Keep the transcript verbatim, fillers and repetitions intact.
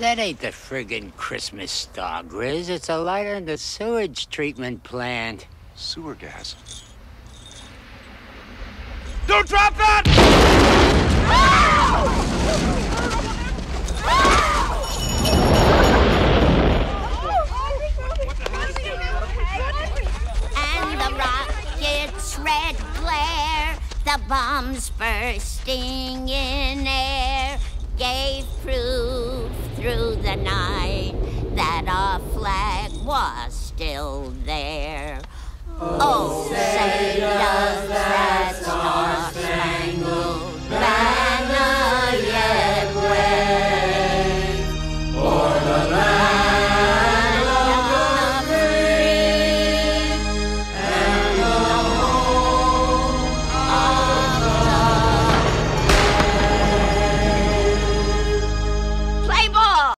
That ain't the friggin' Christmas star, Grizz. It's a lighter in the sewage treatment plant. Sewer gas? Don't drop that! And the rocket's red glare, the bombs bursting in air, gave proof through the night that our flag was still there. Oh, say does that